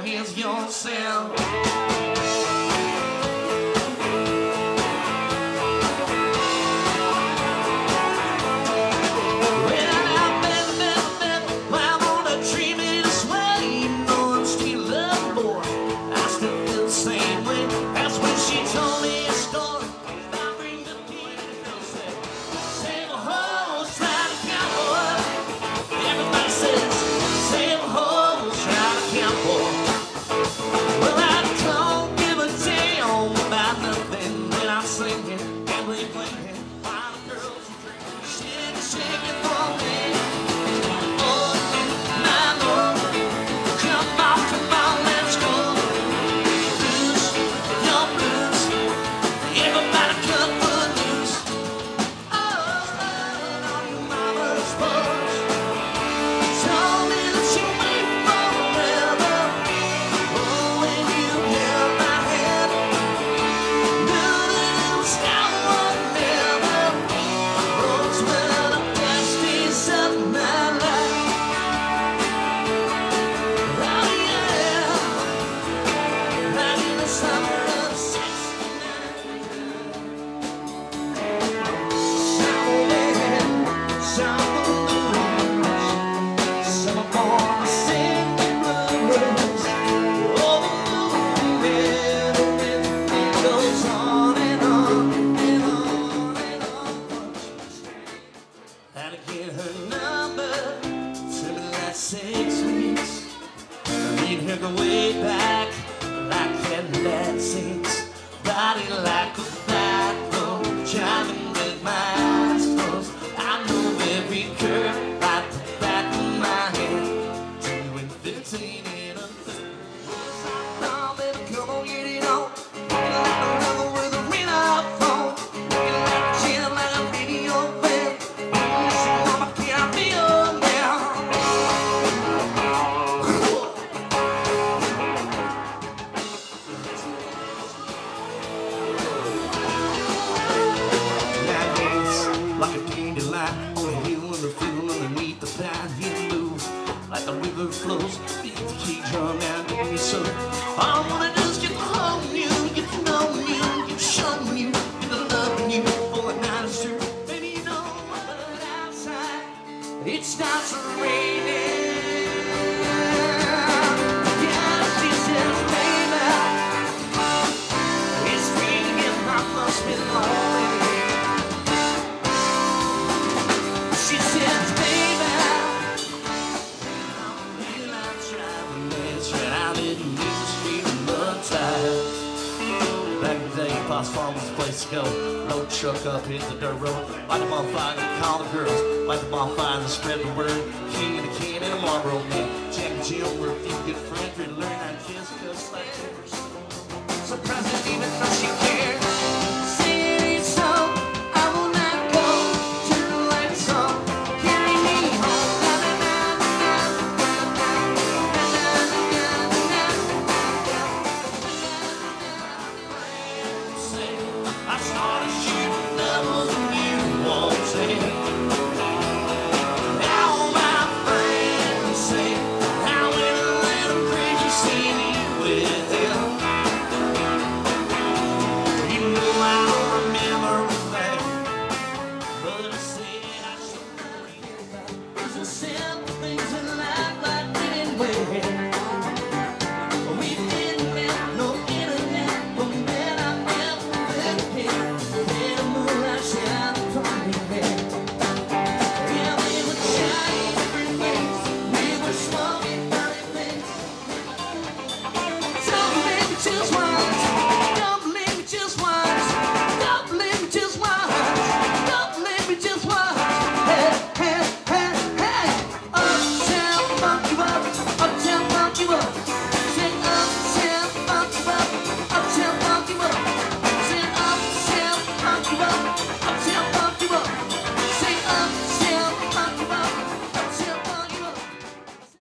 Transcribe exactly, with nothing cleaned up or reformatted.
your hands yourself. Six weeks, I need her go way back, like Cadillac sings, body like a flat road, driving with my eyes closed. I know every curve like the back of my hand, doing fifteen in a third. Now, baby, come on, get it on. Looking like a river with a rain out phone. Looking like a chill, like a video fan. Listen, mama, can I be your man? Like a candy line on a hill in the field underneath the pine. He'll move like the river flows, beat the key drum and do me so. All I wanna do is get to hold you, get to know you, get to show you, get to love you before the night is through. Baby, you know what, outside it starts raining. Yeah, she says, baby, it's raining and I must be lonely. Back in the day, Pops Farm was the place to go. Load the truck up, hit the dirt road, light the bonfire and call the girls. Light the bonfire and spread the word. King and a can and a Marlboro man. Jack and Jill were a few good friends. We learned how to kiss, cause like they were so surprising even though she cared.